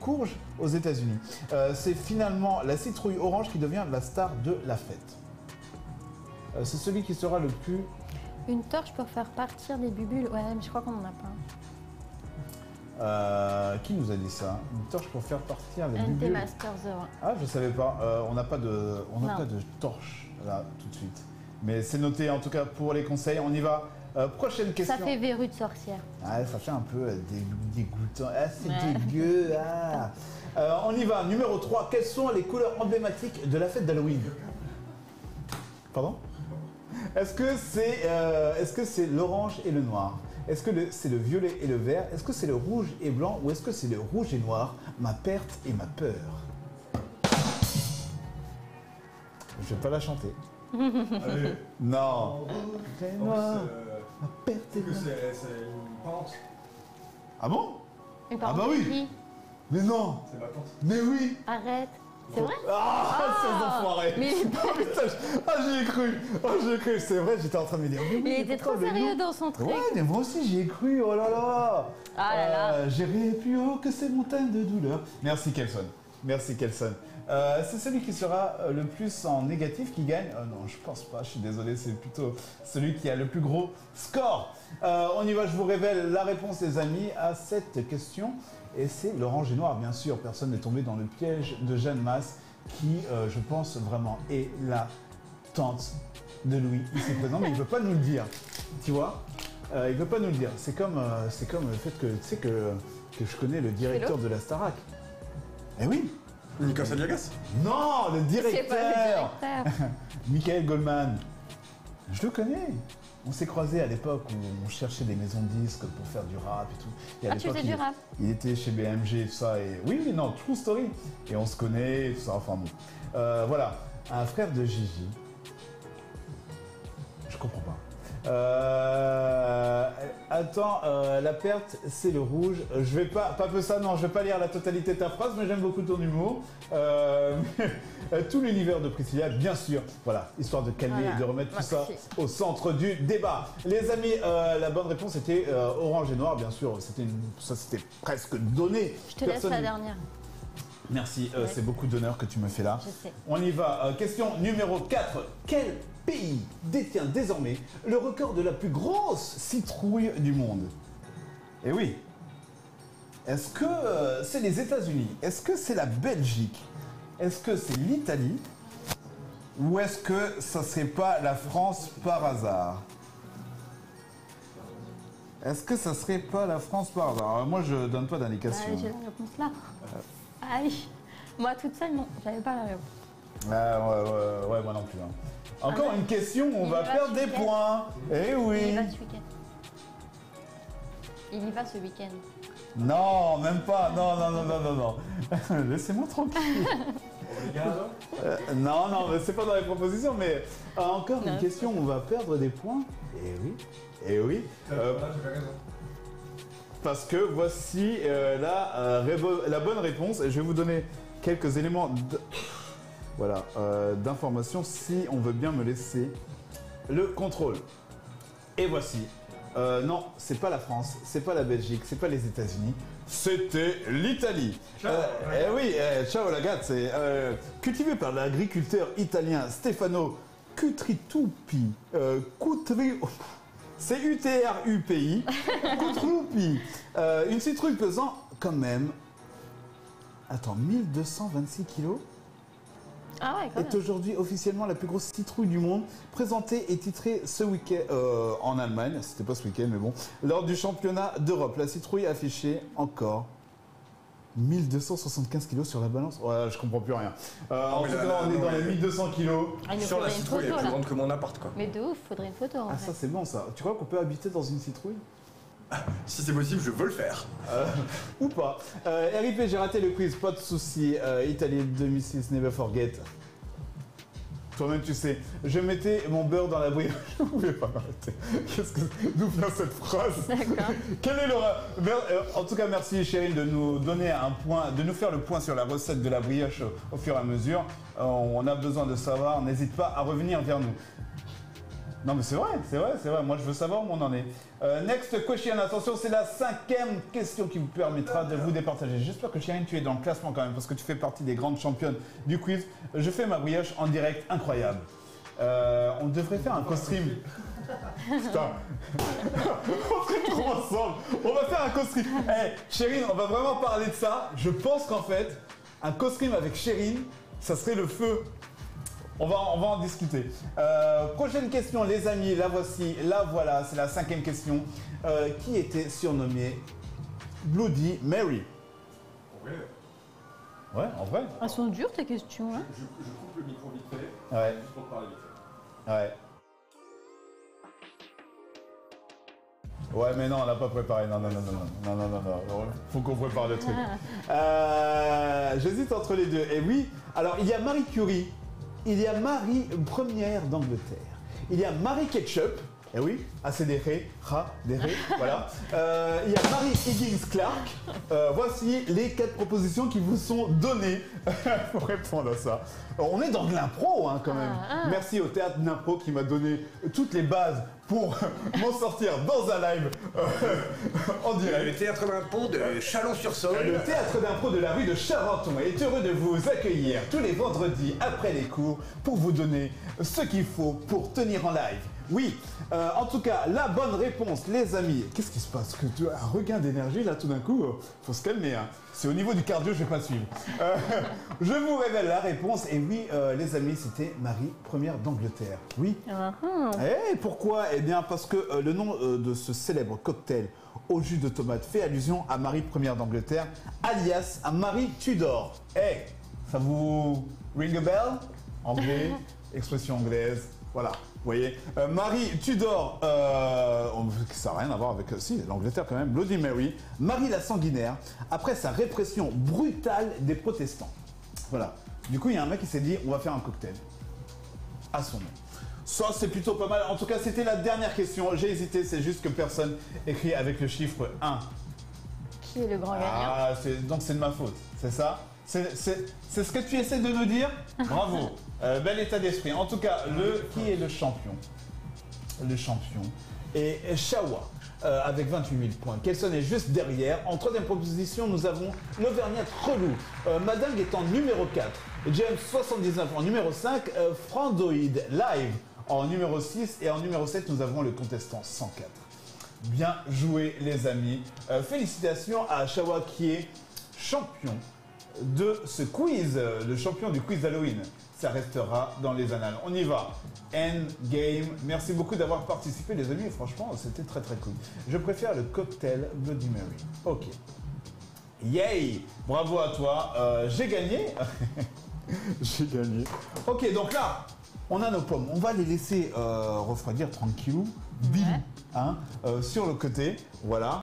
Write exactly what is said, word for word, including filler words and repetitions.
courge aux États-Unis. Euh, c'est finalement la citrouille orange qui devient la star de la fête. Euh, c'est celui qui sera le plus... Une torche pour faire partir des bulles. Ouais, mais je crois qu'on en a pas. Euh, qui nous a dit ça? Une torche pour faire partir les N T bulles. Master Zero. Ah, je savais pas. Euh, on n'a pas de, on n'a pas de torche là tout de suite. Mais c'est noté en tout cas pour les conseils. On y va. Euh, prochaine question. Ça fait verrue de sorcière. Ah, ça fait un peu euh, dé- dégoûtant. Ah, c'est Ouais. dégueu. Ah. Euh, on y va. Numéro trois. Quelles sont les couleurs emblématiques de la fête d'Halloween? Pardon? Est-ce que c'est euh, est-ce que c'est l'orange et le noir? Est-ce que c'est le violet et le vert? Est-ce que c'est le rouge et blanc? Ou est-ce que c'est le rouge et noir? Ma perte et ma peur. Je vais pas la chanter. Allez. Non. Rouge et noir. Ma perte et Que ma c'est c'est une pente. Ah bon? Et par Ah bah contre, oui. qui Mais non. C'est ma tante. Mais oui. Arrête. C'est vrai? Ah, ces enfoirés. Mais Oh, putain, je- ah, j'y ai cru. Oh, j'y ai cru. C'est vrai, j'étais en train de me dire. mais oui, il mais était trop pourquoi le sérieux loup? dans son truc. Ouais, mais moi aussi j'y ai cru. Oh là là. Ah là là. Euh, J'irai plus haut que ces montagnes de douleur. Merci Kelson. Merci Kelson. Euh, c'est celui qui sera euh, le plus en négatif qui gagne. Euh, non, je pense pas. Je suis désolé. C'est plutôt celui qui a le plus gros score. Euh, on y va. Je vous révèle la réponse, les amis, à cette question. Et c'est l'orange et noir, bien sûr. Personne n'est tombé dans le piège de Jeanne Masse, qui, euh, je pense vraiment, est la tante de Louis ici présent, mais il ne veut pas nous le dire. Tu vois, euh, il ne veut pas nous le dire. C'est comme, euh, c'est comme le fait que tu sais que, que je connais le directeur de la Starac. Eh oui. Nicolas Saliagas. Non, le C'est pas le directeur. directeur. Michael Goldman. Je le connais. On s'est croisés à l'époque où on cherchait des maisons de disques pour faire du rap et tout. Et à Ah, tu l'époque, faisais du il- rap? Il était chez B M G et tout ça. Et oui, oui, non, true story. Et on se connaît et tout ça. Enfin bon. Euh, voilà. Un frère de Gigi. Je comprends pas. Euh, attends, euh, la perte, c'est le rouge. Je vais pas, pas peu ça, non, je vais pas lire la totalité de ta phrase, mais j'aime beaucoup ton humour. Euh, tout l'univers de Priscilla, bien sûr. Voilà, histoire de calmer Voilà. et de remettre Merci. tout ça au centre du débat. Les amis, euh, la bonne réponse était euh, orange et noir, bien sûr. C'était une- ça, c'était presque donné. Je te laisse Personne- la dernière. Merci, euh, Ouais. c'est beaucoup d'honneur que tu me fais là. Je sais. On y va. Euh, question numéro quatre. Quel pays détient désormais le record de la plus grosse citrouille du monde? Eh oui. Est-ce que euh, c'est les États-Unis? Est-ce que c'est la Belgique? Est-ce que c'est l'Italie? Ou est-ce que ça serait pas la France par hasard? Est-ce que ça serait pas la France par hasard? Alors, moi, je donne pas d'indication. Ah, j'ai la réponse là. Aïe. Moi toute seule, non, j'avais pas la réponse. Ah ouais, ouais, ouais, moi non plus. hein. Encore Ah, une question où on il va y va perdre ce des week-end. points. Eh Il y oui. va ce week-end. Il y va ce week-end. Non, même pas. Non, non, non, non, non, non. Laissez-moi tranquille. Les gars, Euh, non, non, mais c'est pas dans les propositions, mais euh, encore une Non. question où on va perdre des points. Eh oui. Eh oui. Euh, voilà, tu as raison. parce que voici euh, la, euh, rébo- la bonne réponse. Et je vais vous donner quelques éléments de- voilà, euh, d'information si on veut bien me laisser le contrôle. Et voici. Euh, non, c'est pas la France, c'est pas la Belgique, c'est pas les États-Unis, c'était l'Italie. Ciao, Euh, la eh oui, eh, ciao la gâte, c'est euh, cultivé par l'agriculteur italien Stefano Cutritupi. Euh, Cutri... C'est U T R U P I. Cutrupi. Euh, une citrouille pesant quand même. Attends, mille deux cent vingt-six kilos. Ah ouais, quand Est même. aujourd'hui officiellement la plus grosse citrouille du monde, présentée et titrée ce week-end euh, en Allemagne, c'était pas ce week-end mais bon, lors du championnat d'Europe. La citrouille affichait encore mille deux cent soixante-quinze kilos sur la balance. Ouais, je comprends plus rien. Euh, en mais tout là, cas, là, on est non, dans mais- les mille deux cents kilos. Ah, il nous Sur la faudrait une citrouille, elle est photo plus là. grande que mon appart, quoi. Mais de ouf, faudrait une photo en Ah, fait. ça c'est bon ça. Tu crois qu'on peut habiter dans une citrouille? Si c'est possible, je veux le faire. Euh, ou pas. Euh, R I P, j'ai raté le quiz, pas de soucis. Euh, Italie deux mille six, never forget. Toi-même, tu sais, je mettais mon beurre dans la brioche. Je ne pouvais pas m'arrêter. Qu'est-ce que, d'où vient cette phrase? D'accord. Quel est le ra- Ver- euh, En tout cas, merci Cheryl de nous donner un point, de nous faire le point sur la recette de la brioche au, au fur et à mesure. Euh, on a besoin de savoir. N'hésite pas à revenir vers nous. Non mais c'est vrai, c'est vrai, c'est vrai. Moi je veux savoir où on en est. Euh, next question, attention, c'est la cinquième question qui vous permettra de vous départager. J'espère que Chérine, tu es dans le classement quand même, parce que tu fais partie des grandes championnes du quiz. Je fais ma brioche en direct, incroyable. Euh, on devrait faire un co-stream. Putain, on serait trop ensemble. On va faire un co-stream. Hey, Chérine, on va vraiment parler de ça. Je pense qu'en fait, un co-stream avec Chérine, ça serait le feu. On va, on va en discuter. Euh, prochaine question, les amis, la voici, la voilà, c'est la cinquième question. Euh, qui était surnommée Bloody Mary? Ouais. Ouais, en vrai. Elles sont dures tes questions. Hein. Je, je coupe le micro vite fait. Ouais. Juste pour te parler vite fait. Ouais. Ouais, mais non, on l'a pas préparé. Non, non, non, non, non, non, non, non, non. Faut qu'on prépare le truc. Euh, J'hésite entre les deux. Et oui, alors il y a Marie Curie, il y a Marie Première d'Angleterre, il y a Marie Ketchup. Eh oui, A C D R, Ra, D R, voilà. Euh, il y a Marie Higgins Clark. Euh, voici les quatre propositions qui vous sont données pour répondre à ça. Alors, on est dans de l'impro hein, quand même. Ah, ah. Merci au théâtre d'impro qui m'a donné toutes les bases pour m'en sortir dans un live euh, en direct. Le théâtre d'impro de Chalon-sur-Saône. Le théâtre d'impro de la rue de Charenton est heureux de vous accueillir tous les vendredis après les cours pour vous donner ce qu'il faut pour tenir en live. Oui, euh, en tout cas, la bonne réponse, les amis. Qu'est-ce qui se passe? Que tu as un regain d'énergie là tout d'un coup? Faut se calmer. Hein. C'est au niveau du cardio, je vais pas suivre. Euh, je vous révèle la réponse. Et oui, euh, les amis, c'était Marie Première d'Angleterre. Oui. Uh-huh. Et pourquoi? Eh bien, parce que euh, le nom euh, de ce célèbre cocktail au jus de tomate fait allusion à Marie Première d'Angleterre, alias à Marie Tudor. Eh, ça vous ring a bell? Anglais, expression anglaise. Voilà, vous voyez. Euh, Marie Tudor, euh, ça n'a rien à voir avec, si, l'Angleterre quand même, Bloody Mary. Marie la sanguinaire, après sa répression brutale des protestants. Voilà. Du coup, il y a un mec qui s'est dit, on va faire un cocktail. À son nom. Ça, c'est plutôt pas mal. En tout cas, c'était la dernière question. J'ai hésité, c'est juste que personne écrit avec le chiffre un. Qui est le grand gagnant? Ah, donc c'est de ma faute, c'est ça? C'est ce que tu essaies de nous dire? Bravo. Euh, bel état d'esprit. En tout cas, le, qui est le champion? Le champion est Shawa euh, avec vingt-huit mille points. Kelson est juste derrière. En troisième position, nous avons l'Auvergnat Relou. Euh, Madingue est en numéro quatre. James soixante-dix-neuf en numéro cinq. Euh, Frandoid Live en numéro six. Et en numéro sept, nous avons le contestant cent quatre. Bien joué, les amis. Euh, félicitations à Shawa qui est champion de ce quiz, le champion du quiz Halloween. Ça restera dans les annales. On y va. Endgame. Merci beaucoup d'avoir participé, les amis. Franchement, c'était très très cool. Je préfère le cocktail Bloody Mary. Ok. Yay! Bravo à toi. Euh, J'ai gagné. J'ai gagné. Ok, donc là, on a nos pommes. On va les laisser euh, refroidir tranquillou. Bilou. Ouais. Hein, euh, sur le côté. Voilà.